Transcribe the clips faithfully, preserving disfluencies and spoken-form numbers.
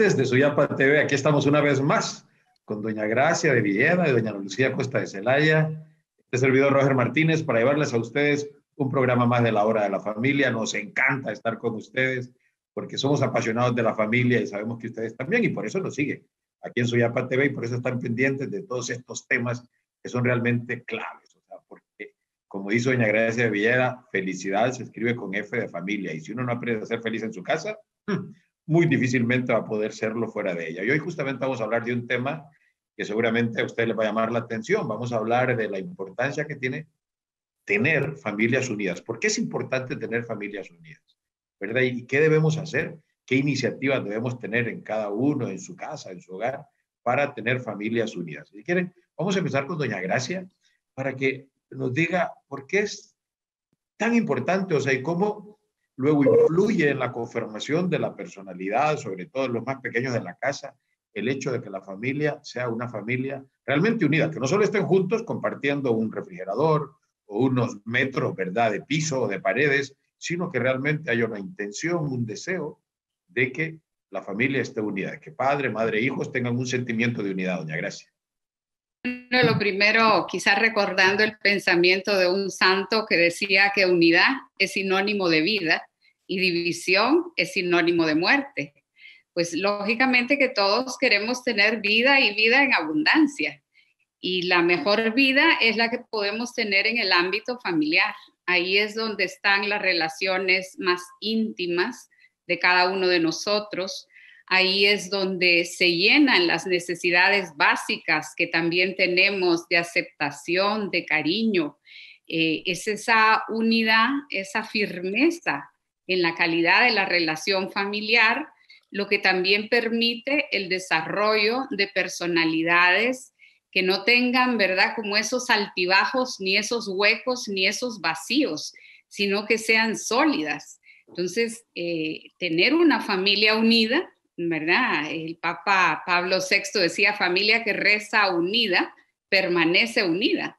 televidentes de Suyapa T V, aquí estamos una vez más con doña Gracia de Villeda y doña Lucía Costa de Celaya. Este servidor Roger Martínez para llevarles a ustedes un programa más de la Hora de la Familia. Nos encanta estar con ustedes porque somos apasionados de la familia y sabemos que ustedes también, y por eso nos siguen aquí en Suyapa T V y por eso están pendientes de todos estos temas que son realmente claves. O sea, porque, como dice doña Gracia de Villeda, felicidad se escribe con F de familia, y si uno no aprende a ser feliz en su casa, muy difícilmente va a poder serlo fuera de ella. Y hoy justamente vamos a hablar de un tema que seguramente a usted le va a llamar la atención. Vamos a hablar de la importancia que tiene tener familias unidas. ¿Por qué es importante tener familias unidas? ¿Verdad? ¿Y qué debemos hacer? ¿Qué iniciativas debemos tener en cada uno, en su casa, en su hogar, para tener familias unidas? Si quieren, vamos a empezar con doña Gracia para que nos diga por qué es tan importante, o sea, y cómo luego influye en la conformación de la personalidad, sobre todo en los más pequeños de la casa, el hecho de que la familia sea una familia realmente unida, que no solo estén juntos compartiendo un refrigerador o unos metros, ¿verdad?, de piso o de paredes, sino que realmente haya una intención, un deseo de que la familia esté unida, que padre, madre e hijos tengan un sentimiento de unidad, doña Gracia. Bueno, lo primero, quizás recordando el pensamiento de un santo que decía que unidad es sinónimo de vida y división es sinónimo de muerte. Pues lógicamente que todos queremos tener vida y vida en abundancia. Y la mejor vida es la que podemos tener en el ámbito familiar. Ahí es donde están las relaciones más íntimas de cada uno de nosotros. Ahí es donde se llenan las necesidades básicas que también tenemos de aceptación, de cariño. Eh, es esa unidad, esa firmeza en la calidad de la relación familiar, lo que también permite el desarrollo de personalidades que no tengan, ¿verdad?, como esos altibajos, ni esos huecos, ni esos vacíos, sino que sean sólidas. Entonces, eh, tener una familia unida, ¿verdad? El Papa Pablo sexto decía, familia que reza unida, permanece unida.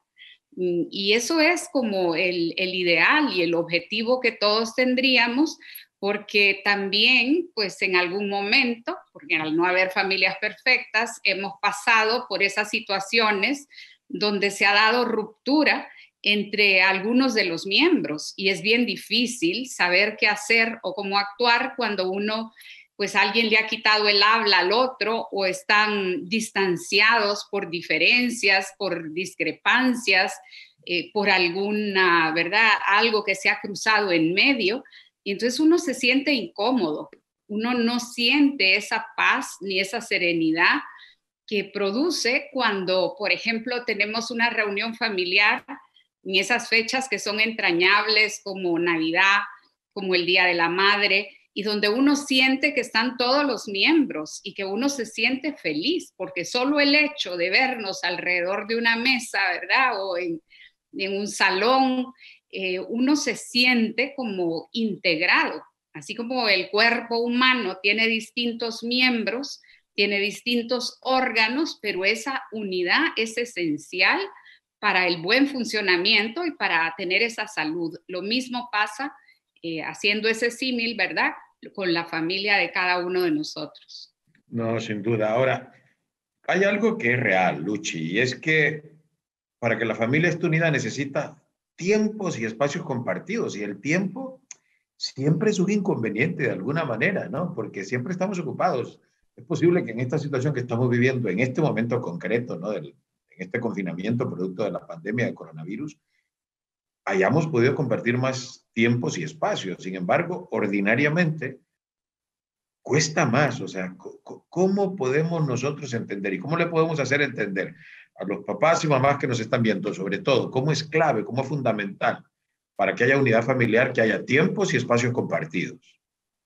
Y eso es como el, el ideal y el objetivo que todos tendríamos, porque también, pues en algún momento, porque al no haber familias perfectas, hemos pasado por esas situaciones donde se ha dado ruptura entre algunos de los miembros y es bien difícil saber qué hacer o cómo actuar cuando uno, pues alguien le ha quitado el habla al otro o están distanciados por diferencias, por discrepancias, eh, por alguna, ¿verdad?, algo que se ha cruzado en medio. Y entonces uno se siente incómodo, uno no siente esa paz ni esa serenidad que produce cuando, por ejemplo, tenemos una reunión familiar en esas fechas que son entrañables como Navidad, como el Día de la Madre, y donde uno siente que están todos los miembros y que uno se siente feliz, porque solo el hecho de vernos alrededor de una mesa, ¿verdad?, o en, en un salón, eh, uno se siente como integrado, así como el cuerpo humano tiene distintos miembros, tiene distintos órganos, pero esa unidad es esencial para el buen funcionamiento y para tener esa salud. Lo mismo pasa, eh, haciendo ese símil, ¿verdad?, con la familia de cada uno de nosotros. No, sin duda. Ahora, hay algo que es real, Luchi, y es que para que la familia esté unida necesita tiempos y espacios compartidos, y el tiempo siempre es un inconveniente de alguna manera, ¿no? Porque siempre estamos ocupados. Es posible que en esta situación que estamos viviendo, en este momento concreto, ¿no?, Del, en este confinamiento producto de la pandemia de coronavirus, hayamos podido compartir más tiempos y espacios. Sin embargo, ordinariamente cuesta más. O sea, ¿cómo podemos nosotros entender y cómo le podemos hacer entender a los papás y mamás que nos están viendo, sobre todo, cómo es clave, cómo es fundamental para que haya unidad familiar, que haya tiempos y espacios compartidos?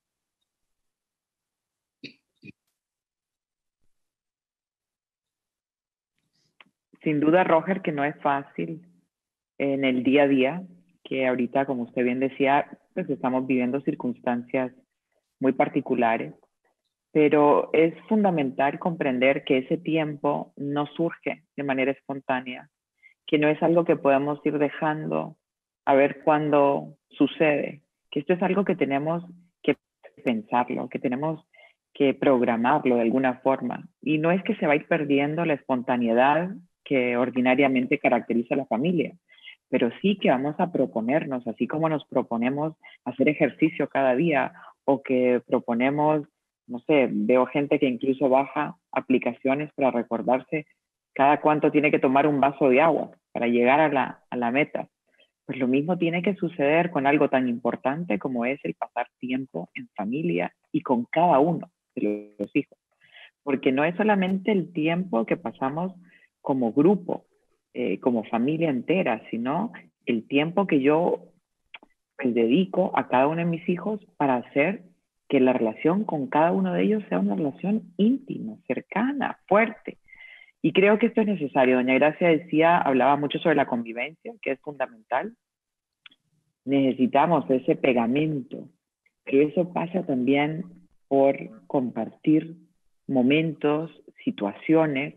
Sin duda, Roger, que no es fácil en el día a día, que ahorita, como usted bien decía, pues estamos viviendo circunstancias muy particulares, pero es fundamental comprender que ese tiempo no surge de manera espontánea, que no es algo que podemos ir dejando a ver cuándo sucede, que esto es algo que tenemos que pensarlo, que tenemos que programarlo de alguna forma. Y no es que se va a ir perdiendo la espontaneidad que ordinariamente caracteriza a la familia, pero sí que vamos a proponernos, así como nos proponemos hacer ejercicio cada día o que proponemos, no sé, veo gente que incluso baja aplicaciones para recordarse cada cuánto tiene que tomar un vaso de agua para llegar a la, a la meta. Pues lo mismo tiene que suceder con algo tan importante como es el pasar tiempo en familia y con cada uno de los hijos. Porque no es solamente el tiempo que pasamos como grupo, eh, como familia entera, sino el tiempo que yo pues, dedico a cada uno de mis hijos para hacer que la relación con cada uno de ellos sea una relación íntima, cercana, fuerte. Y creo que esto es necesario. Doña Gracia decía, hablaba mucho sobre la convivencia, que es fundamental. Necesitamos ese pegamento, pero eso pasa también por compartir momentos, situaciones,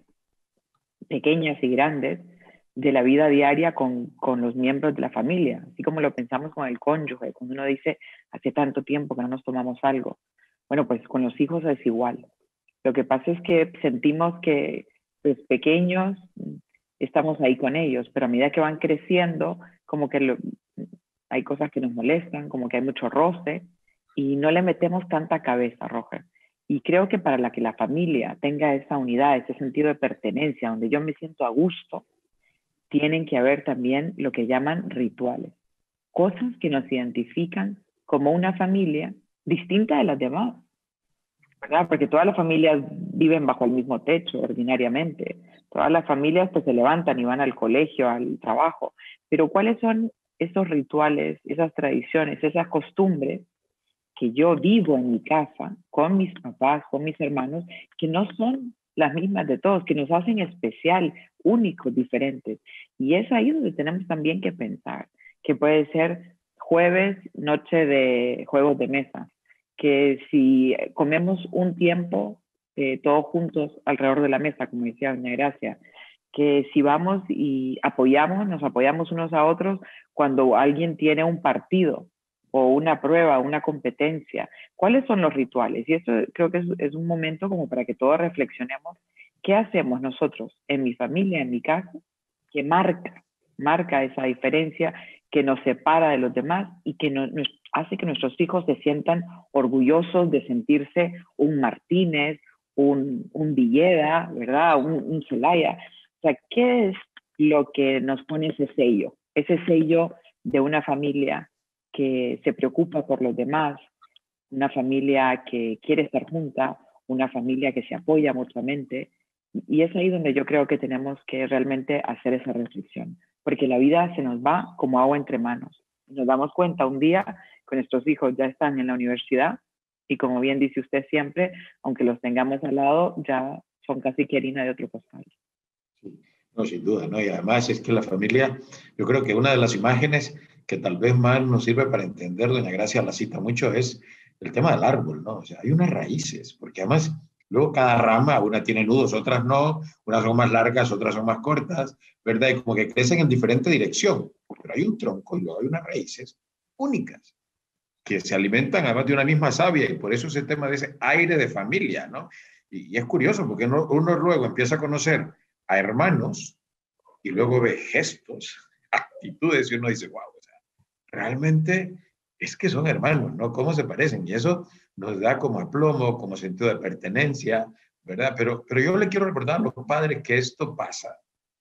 pequeñas y grandes, de la vida diaria con, con los miembros de la familia, así como lo pensamos con el cónyuge, cuando uno dice, hace tanto tiempo que no nos tomamos algo. Bueno, pues con los hijos es igual. Lo que pasa es que sentimos que pues, pequeños estamos ahí con ellos, pero a medida que van creciendo, como que lo, hay cosas que nos molestan, como que hay mucho roce, y no le metemos tanta cabeza, Roger. Y creo que para la que la familia tenga esa unidad, ese sentido de pertenencia, donde yo me siento a gusto, tienen que haber también lo que llaman rituales. Cosas que nos identifican como una familia distinta de las demás, ¿verdad? Porque todas las familias viven bajo el mismo techo ordinariamente. Todas las familias pues, se levantan y van al colegio, al trabajo. Pero ¿cuáles son esos rituales, esas tradiciones, esas costumbres que yo vivo en mi casa con mis papás, con mis hermanos, que no son las mismas de todos, que nos hacen especial, únicos, diferentes? Y es ahí donde tenemos también que pensar, que puede ser jueves, noche de juegos de mesa, que si comemos un tiempo eh, todos juntos alrededor de la mesa, como decía doña Gracia, que si vamos y apoyamos, nos apoyamos unos a otros cuando alguien tiene un partido o una prueba, una competencia. ¿Cuáles son los rituales? Y esto creo que es, es un momento como para que todos reflexionemos qué hacemos nosotros en mi familia, en mi casa, que marca, marca esa diferencia, que nos separa de los demás y que no, nos hace que nuestros hijos se sientan orgullosos de sentirse un Martínez, un, un Villeda, ¿verdad? Un, un Zelaya. O sea, ¿qué es lo que nos pone ese sello? Ese sello de una familia que se preocupa por los demás, una familia que quiere estar junta, una familia que se apoya mutuamente. Y es ahí donde yo creo que tenemos que realmente hacer esa reflexión, porque la vida se nos va como agua entre manos. Nos damos cuenta un día que nuestros hijos ya están en la universidad y, como bien dice usted siempre, aunque los tengamos al lado, ya son casi que harina de otro costal. Sí, no, sin duda, ¿no? Y además es que la familia, yo creo que una de las imágenes que tal vez más nos sirve para entender, doña Gracia la cita mucho, es el tema del árbol, ¿no? O sea, hay unas raíces, porque además luego cada rama, una tiene nudos, otras no, unas son más largas, otras son más cortas, ¿verdad? Y como que crecen en diferente dirección, pero hay un tronco y luego hay unas raíces únicas que se alimentan además de una misma savia, y por eso ese tema de ese aire de familia, ¿no? Y, y es curioso, porque uno, uno luego empieza a conocer a hermanos y luego ve gestos, actitudes, y uno dice, wow, o sea, realmente es que son hermanos, ¿no? ¿Cómo se parecen? Y eso nos da como aplomo, como sentido de pertenencia, ¿verdad? Pero, pero yo le quiero recordar a los padres que esto pasa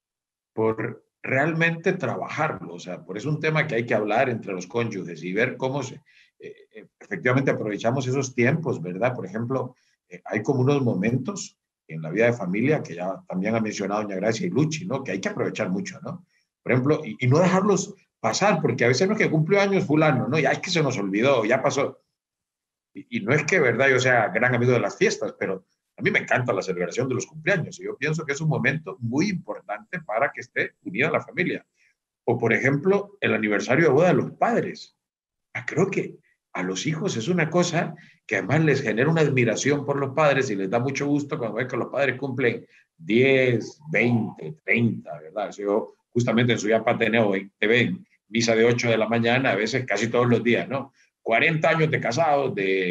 por realmente trabajarlo, o sea, por eso es un tema que hay que hablar entre los cónyuges y ver cómo se, eh, efectivamente aprovechamos esos tiempos, ¿verdad? Por ejemplo, eh, hay como unos momentos en la vida de familia que ya también ha mencionado doña Gracia y Luchi, ¿no? Que hay que aprovechar mucho, ¿no? Por ejemplo, y, y no dejarlos pasar, porque a veces no es que cumple años fulano, ¿no? Ya es que se nos olvidó, ya pasó. Y, y no es que, ¿verdad? Yo sea gran amigo de las fiestas, pero a mí me encanta la celebración de los cumpleaños y yo pienso que es un momento muy importante para que esté unida la familia. O, por ejemplo, el aniversario de boda de los padres. Ah, creo que a los hijos es una cosa que además les genera una admiración por los padres y les da mucho gusto cuando ven que los padres cumplen diez, veinte, treinta, ¿verdad? Yo justamente en su día Pateneo te ven misa de ocho de la mañana, a veces casi todos los días, ¿no? cuarenta años de casados, de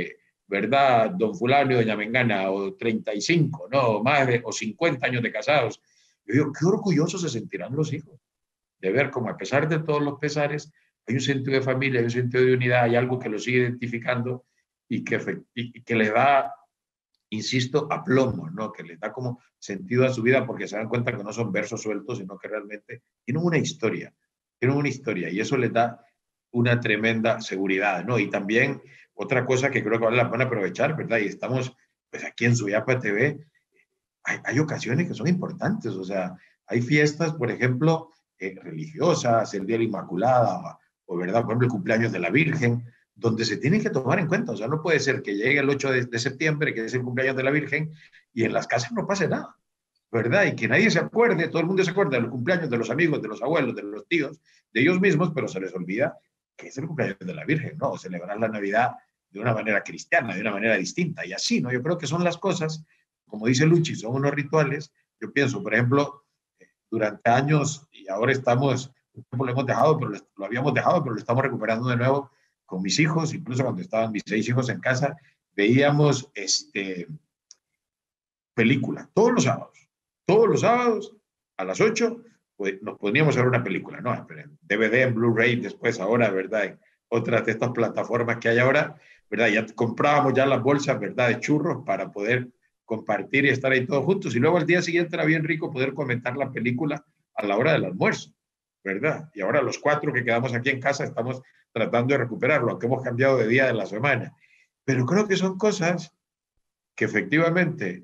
¿verdad? Don fulano y doña Mengana, o treinta y cinco, ¿no? Más de, o cincuenta años de casados. Yo digo, qué orgullosos se sentirán los hijos de ver cómo a pesar de todos los pesares, hay un sentido de familia, hay un sentido de unidad, hay algo que los sigue identificando y que, y que les da, insisto, aplomo, ¿no? Que les da como sentido a su vida porque se dan cuenta que no son versos sueltos, sino que realmente tienen una historia, tienen una historia y eso les da una tremenda seguridad, ¿no? Y también otra cosa que creo que vale la pena aprovechar, ¿verdad? Y estamos, pues aquí en Suyapa T V, hay, hay ocasiones que son importantes, o sea, hay fiestas, por ejemplo, eh, religiosas, el Día de la Inmaculada, o, ¿verdad? Por ejemplo, el cumpleaños de la Virgen, donde se tienen que tomar en cuenta, o sea, no puede ser que llegue el ocho de, de septiembre, que es el cumpleaños de la Virgen, y en las casas no pase nada, ¿verdad? Y que nadie se acuerde, todo el mundo se acuerda de los cumpleaños de los amigos, de los abuelos, de los tíos, de ellos mismos, pero se les olvida que es el cumpleaños de la Virgen, ¿no? O celebrar la Navidad de una manera cristiana, de una manera distinta, y así, ¿no? Yo creo que son las cosas, como dice Luchi, son unos rituales. Yo pienso, por ejemplo, durante años, y ahora estamos, lo hemos dejado, pero lo habíamos dejado, pero lo estamos recuperando de nuevo con mis hijos, incluso cuando estaban mis seis hijos en casa, veíamos este, película, todos los sábados, todos los sábados, a las ocho, pues nos poníamos a ver una película, ¿no? En D V D, en Blu-ray, después ahora, ¿verdad? En otras de estas plataformas que hay ahora, ¿verdad? Ya comprábamos ya las bolsas, ¿verdad? De churros para poder compartir y estar ahí todos juntos. Y luego al día siguiente era bien rico poder comentar la película a la hora del almuerzo, ¿verdad? Y ahora los cuatro que quedamos aquí en casa estamos tratando de recuperarlo, aunque hemos cambiado de día de la semana. Pero creo que son cosas que efectivamente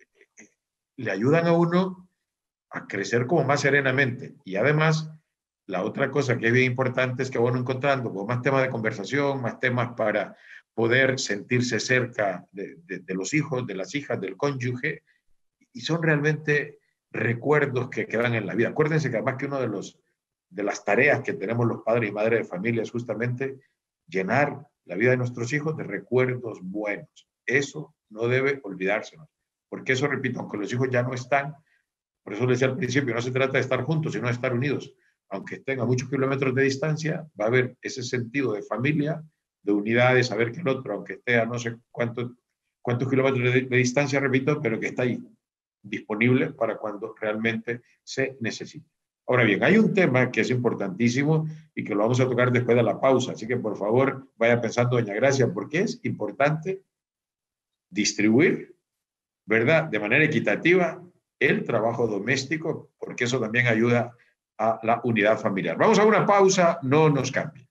le ayudan a uno a crecer como más serenamente. Y además, la otra cosa que es bien importante es que van encontrando como más temas de conversación, más temas para poder sentirse cerca de, de, de los hijos, de las hijas, del cónyuge, y son realmente recuerdos que quedan en la vida. Acuérdense que además que uno de, los, de las tareas que tenemos los padres y madres de familia es justamente llenar la vida de nuestros hijos de recuerdos buenos. Eso no debe olvidársenos, porque eso, repito, aunque los hijos ya no están, por eso les decía al principio, no se trata de estar juntos, sino de estar unidos. Aunque estén a muchos kilómetros de distancia, va a haber ese sentido de familia, de unidad, de saber que el otro, aunque esté a no sé cuántos, cuántos kilómetros de, de distancia, repito, pero que está ahí, disponible para cuando realmente se necesite. Ahora bien, hay un tema que es importantísimo y que lo vamos a tocar después de la pausa, así que por favor vaya pensando, doña Gracia, porque es importante distribuir, ¿verdad?, de manera equitativa el trabajo doméstico, porque eso también ayuda a la unidad familiar. Vamos a una pausa, no nos cambie.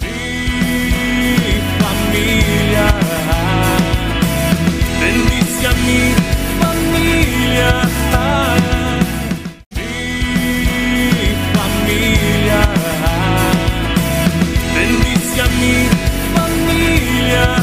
Mi familia, bendice a mi familia, mi familia, bendice a mi familia.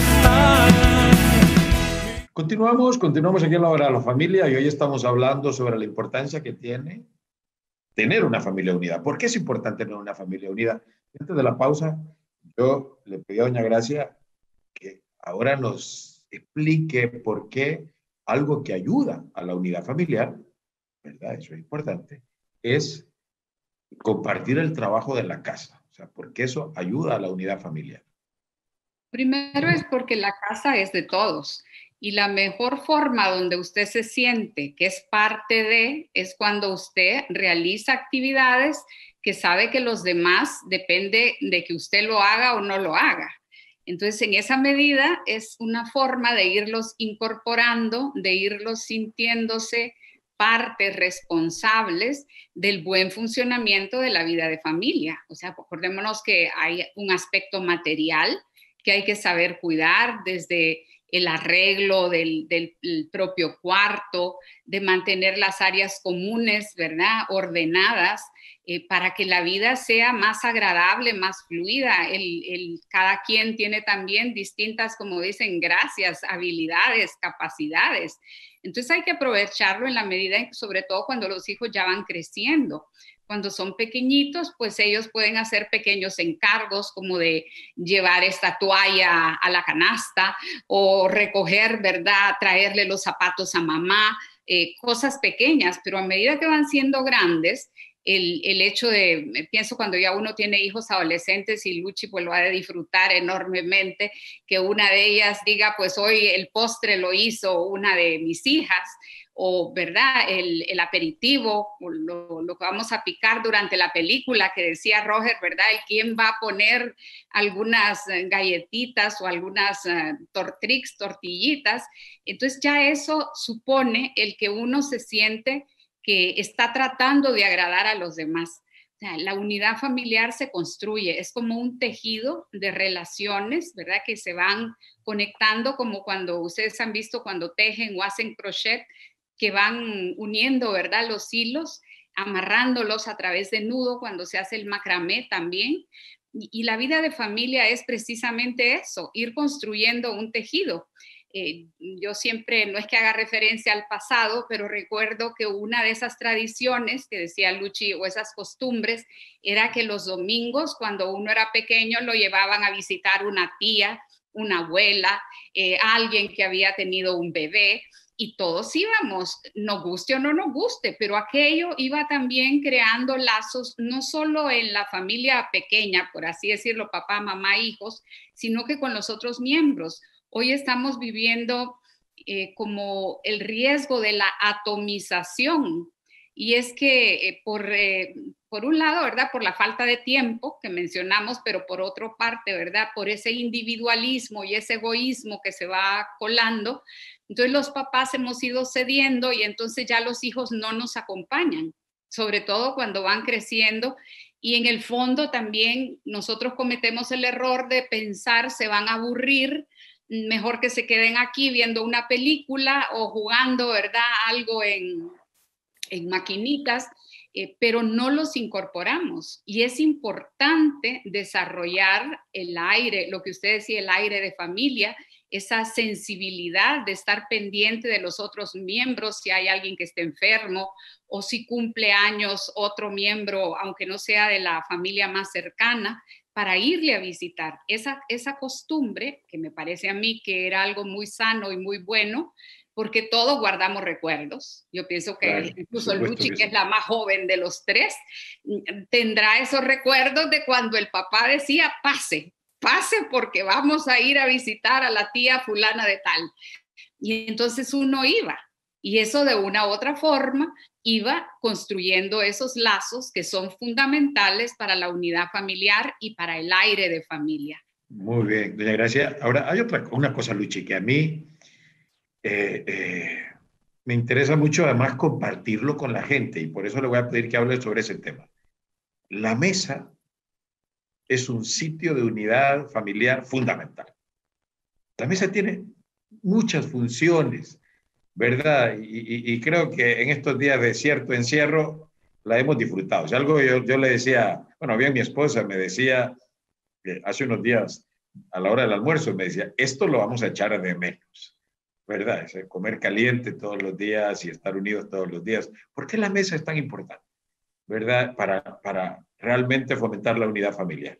Continuamos, continuamos aquí en la hora de la familia y hoy estamos hablando sobre la importancia que tiene tener una familia unida. ¿Por qué es importante tener una familia unida? Antes de la pausa, yo le pedí a doña Gracia que ahora nos explique por qué algo que ayuda a la unidad familiar, ¿verdad? Eso es importante, es compartir el trabajo de la casa. O sea, porque eso ayuda a la unidad familiar. Primero es porque la casa es de todos. Y la mejor forma donde usted se siente que es parte de es cuando usted realiza actividades que sabe que los demás depende de que usted lo haga o no lo haga. Entonces, en esa medida es una forma de irlos incorporando, de irlos sintiéndose partes responsables del buen funcionamiento de la vida de familia. O sea, acordémonos que hay un aspecto material que hay que saber cuidar, desde el arreglo del, del, del propio cuarto, de mantener las áreas comunes, ¿verdad?, ordenadas, eh, para que la vida sea más agradable, más fluida. El, el, cada quien tiene también distintas, como dicen, gracias, habilidades, capacidades. Entonces hay que aprovecharlo en la medida, en, sobre todo cuando los hijos ya van creciendo. Cuando son pequeñitos, pues ellos pueden hacer pequeños encargos como de llevar esta toalla a la canasta o recoger, ¿verdad?, traerle los zapatos a mamá, eh, cosas pequeñas, pero a medida que van siendo grandes, el, el hecho de, pienso cuando ya uno tiene hijos adolescentes y Luchi pues lo ha de disfrutar enormemente, que una de ellas diga, pues hoy el postre lo hizo una de mis hijas, o verdad, el, el aperitivo, lo, lo que vamos a picar durante la película, que decía Roger, verdad, el quién va a poner algunas galletitas o algunas uh, tortrix, tortillitas. Entonces ya eso supone el que uno se siente que está tratando de agradar a los demás. O sea, la unidad familiar se construye, es como un tejido de relaciones, ¿verdad? Que se van conectando, como cuando ustedes han visto cuando tejen o hacen crochet, que van uniendo, ¿verdad? Los hilos, amarrándolos a través de nudo cuando se hace el macramé también. Y, y la vida de familia es precisamente eso, ir construyendo un tejido. Eh, yo siempre, no es que haga referencia al pasado, pero recuerdo que una de esas tradiciones que decía Luchi, o esas costumbres, era que los domingos, cuando uno era pequeño, lo llevaban a visitar una tía, una abuela, eh, alguien que había tenido un bebé, y todos íbamos, nos guste o no nos guste, pero aquello iba también creando lazos, no solo en la familia pequeña, por así decirlo, papá, mamá, hijos, sino que con los otros miembros. Hoy estamos viviendo eh, como el riesgo de la atomización, y es que eh, por, eh, por un lado, ¿verdad? Por la falta de tiempo que mencionamos, pero por otra parte, ¿verdad? Por ese individualismo y ese egoísmo que se va colando. Entonces los papás hemos ido cediendo y entonces ya los hijos no nos acompañan, sobre todo cuando van creciendo. Y en el fondo también nosotros cometemos el error de pensar se van a aburrir, mejor que se queden aquí viendo una película o jugando, ¿verdad? Algo en, en maquinitas, eh, pero no los incorporamos. Y es importante desarrollar el aire, lo que usted decía, el aire de familia, esa sensibilidad de estar pendiente de los otros miembros, si hay alguien que esté enfermo o si cumple años otro miembro, aunque no sea de la familia más cercana, para irle a visitar. Esa, esa costumbre, que me parece a mí que era algo muy sano y muy bueno, porque todos guardamos recuerdos. Yo pienso que claro, incluso Luchi, que, que es la más joven de los tres, tendrá esos recuerdos de cuando el papá decía, pase, pase porque vamos a ir a visitar a la tía fulana de tal. Y entonces uno iba, y eso de una u otra forma iba construyendo esos lazos que son fundamentales para la unidad familiar y para el aire de familia. Muy bien, doña Gracia. Ahora, hay otra una cosa, Luchi, que a mí eh, eh, me interesa mucho además compartirlo con la gente, y por eso le voy a pedir que hable sobre ese tema. La mesa es un sitio de unidad familiar fundamental. La mesa tiene muchas funciones, ¿verdad? Y, y, y creo que en estos días de cierto encierro la hemos disfrutado. O sea, algo yo, yo le decía, bueno, bien mi esposa me decía eh, hace unos días a la hora del almuerzo, me decía, esto lo vamos a echar de menos, ¿verdad? Es comer caliente todos los días y estar unidos todos los días. ¿Por qué la mesa es tan importante, verdad? Para, para realmente fomentar la unidad familiar.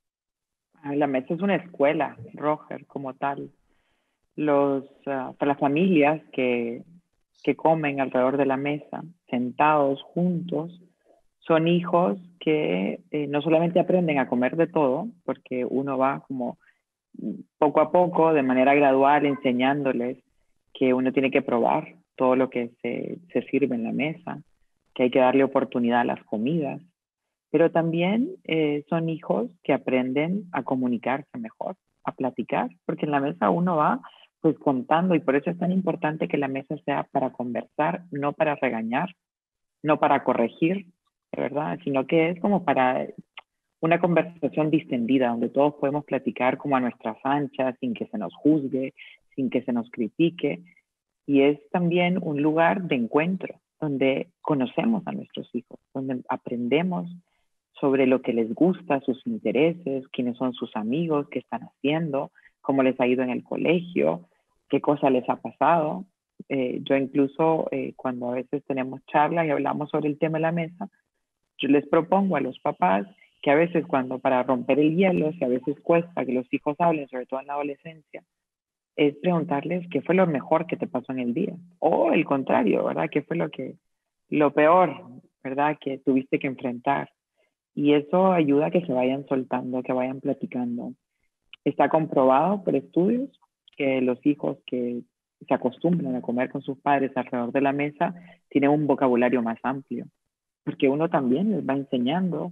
La mesa es una escuela, Roger, como tal. Los, uh, para las familias que, que comen alrededor de la mesa, sentados juntos, son hijos que eh, no solamente aprenden a comer de todo, porque uno va como poco a poco, de manera gradual, enseñándoles que uno tiene que probar todo lo que se, se sirve en la mesa, que hay que darle oportunidad a las comidas, pero también eh, son hijos que aprenden a comunicarse mejor, a platicar, porque en la mesa uno va pues contando, y por eso es tan importante que la mesa sea para conversar, no para regañar, no para corregir, ¿verdad? Sino que es como para una conversación distendida, donde todos podemos platicar como a nuestras anchas, sin que se nos juzgue, sin que se nos critique, y es también un lugar de encuentro, donde conocemos a nuestros hijos, donde aprendemos sobre lo que les gusta, sus intereses, quiénes son sus amigos, qué están haciendo, cómo les ha ido en el colegio, qué cosa les ha pasado. Eh, yo incluso eh, cuando a veces tenemos charlas y hablamos sobre el tema de la mesa, yo les propongo a los papás que a veces cuando para romper el hielo, si a veces cuesta que los hijos hablen, sobre todo en la adolescencia, es preguntarles qué fue lo mejor que te pasó en el día. O el contrario, ¿verdad? ¿Qué fue lo, que, lo peor? ¿verdad? Que tuviste que enfrentar. Y eso ayuda a que se vayan soltando, que vayan platicando. Está comprobado por estudios que los hijos que se acostumbran a comer con sus padres alrededor de la mesa tienen un vocabulario más amplio, porque uno también les va enseñando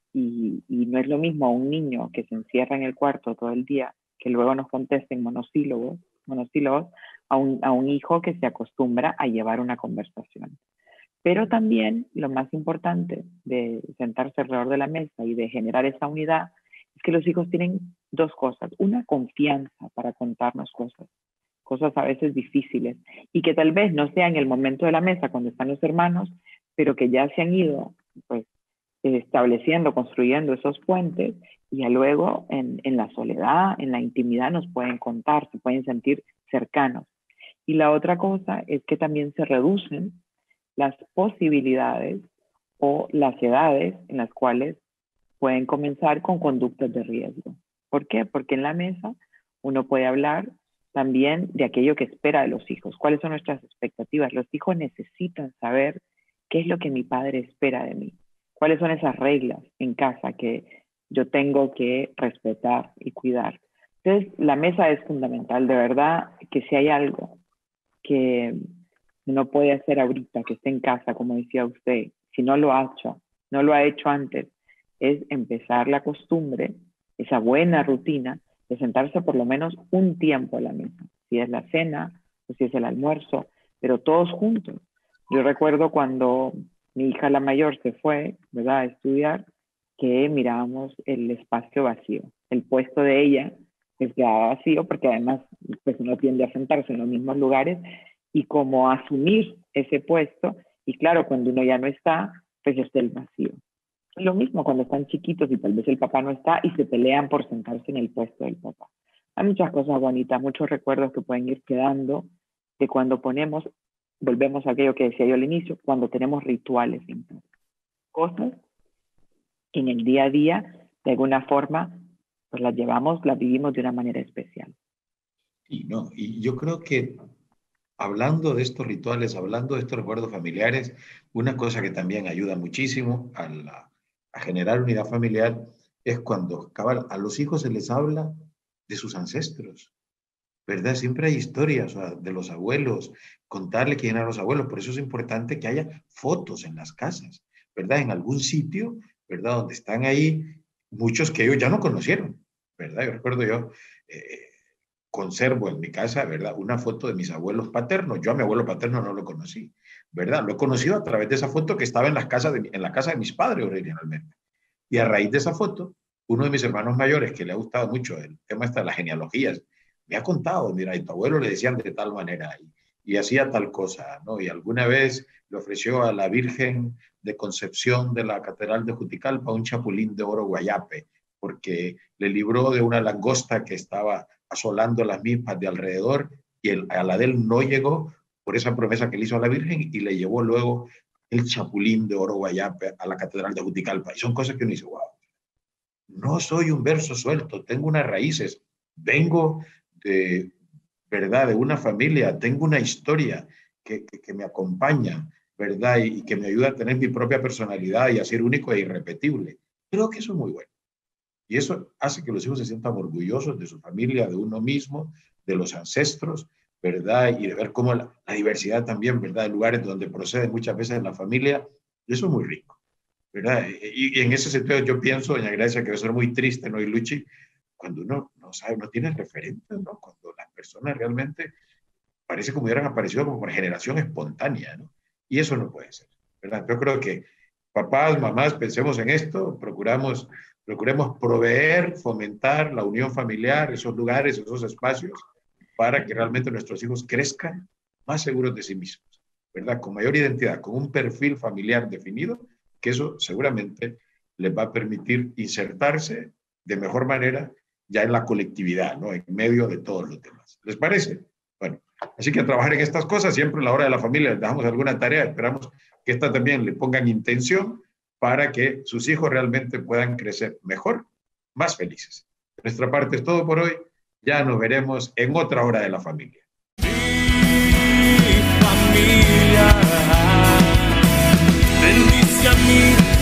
y, y no es lo mismo a un niño que se encierra en el cuarto todo el día, que luego nos conteste en monosílabos, monosílabos a, un, a un hijo que se acostumbra a llevar una conversación. Pero también lo más importante de sentarse alrededor de la mesa y de generar esa unidad es que los hijos tienen dos cosas. Una, confianza para contarnos cosas, cosas a veces difíciles, y que tal vez no sea en el momento de la mesa cuando están los hermanos, pero que ya se han ido pues, estableciendo, construyendo esos puentes, y ya luego en, en la soledad, en la intimidad nos pueden contar, se pueden sentir cercanos. Y la otra cosa es que también se reducen las posibilidades o las edades en las cuales pueden comenzar con conductas de riesgo. ¿Por qué? Porque en la mesa uno puede hablar también de aquello que espera de los hijos. ¿Cuáles son nuestras expectativas? Los hijos necesitan saber qué es lo que mi padre espera de mí. ¿Cuáles son esas reglas en casa que yo tengo que respetar y cuidar? Entonces, la mesa es fundamental. De verdad que si hay algo que no puede hacer ahorita, que esté en casa, como decía usted, si no lo ha hecho, no lo ha hecho antes, es empezar la costumbre, esa buena rutina, de sentarse por lo menos un tiempo a la mesa, si es la cena o si es el almuerzo, pero todos juntos. Yo recuerdo cuando mi hija la mayor se fue, ¿verdad?, a estudiar, que mirábamos el espacio vacío, el puesto de ella que quedaba vacío, porque además pues, uno tiende a sentarse en los mismos lugares, y como asumir ese puesto, y claro, cuando uno ya no está, pues está el vacío. Lo mismo cuando están chiquitos y tal vez el papá no está y se pelean por sentarse en el puesto del papá. Hay muchas cosas bonitas, muchos recuerdos que pueden ir quedando de cuando ponemos, volvemos a aquello que decía yo al inicio, cuando tenemos rituales en casa. Cosas que en el día a día, de alguna forma, pues las llevamos, las vivimos de una manera especial. Y, no, y yo creo que hablando de estos rituales, hablando de estos recuerdos familiares, una cosa que también ayuda muchísimo a, la, a generar unidad familiar es cuando cabal, a los hijos se les habla de sus ancestros, ¿verdad? Siempre hay historias, o sea, de los abuelos, contarle quién eran los abuelos. Por eso es importante que haya fotos en las casas, ¿verdad? En algún sitio, ¿verdad? Donde están ahí muchos que ellos ya no conocieron, ¿verdad? Yo recuerdo yo... Eh, conservo en mi casa, ¿verdad?, una foto de mis abuelos paternos. Yo a mi abuelo paterno no lo conocí, ¿verdad? Lo he conocido a través de esa foto que estaba en la casa de, en la casa de mis padres originalmente. Y a raíz de esa foto, uno de mis hermanos mayores, que le ha gustado mucho el tema este de las genealogías, me ha contado, mira, y tu abuelo le decían de tal manera y, y hacía tal cosa, ¿no? Y alguna vez le ofreció a la Virgen de Concepción de la Catedral de Juticalpa un chapulín de oro guayape, porque le libró de una langosta que estaba asolando las milpas de alrededor, y el, a la de él no llegó por esa promesa que le hizo a la Virgen, y le llevó luego el chapulín de oro guayape a la Catedral de Juticalpa. Y son cosas que uno dice, wow, no soy un verso suelto, tengo unas raíces, vengo de, ¿verdad?, de una familia, tengo una historia que, que, que me acompaña, ¿verdad?, y, y que me ayuda a tener mi propia personalidad y a ser único e irrepetible. Creo que eso es muy bueno. Y eso hace que los hijos se sientan orgullosos de su familia, de uno mismo, de los ancestros, ¿verdad? Y de ver cómo la, la diversidad también, ¿verdad?, de lugares donde procede muchas veces la familia. Eso es muy rico, ¿verdad? Y, y en ese sentido yo pienso, doña Gracia, que va a ser muy triste, ¿no? Y Luchi, cuando uno no sabe, no tiene referentes, ¿no? Cuando las personas realmente parece como hubieran aparecido como por generación espontánea, ¿no? Y eso no puede ser, ¿verdad? Yo creo que papás, mamás, pensemos en esto, procuramos... Procuremos proveer, fomentar la unión familiar, esos lugares, esos espacios, para que realmente nuestros hijos crezcan más seguros de sí mismos, ¿verdad? Con mayor identidad, con un perfil familiar definido, que eso seguramente les va a permitir insertarse de mejor manera ya en la colectividad, ¿no?, en medio de todos los demás. ¿Les parece? Bueno, así que a trabajar en estas cosas, siempre en la hora de la familia les dejamos alguna tarea, esperamos que esta también le pongan intención, para que sus hijos realmente puedan crecer mejor, más felices. De nuestra parte es todo por hoy. Ya nos veremos en otra hora de la familia. Mi familia, bendición. hacia mi